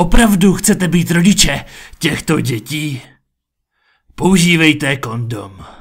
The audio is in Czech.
Opravdu chcete být rodiče těchto dětí? Používejte kondom.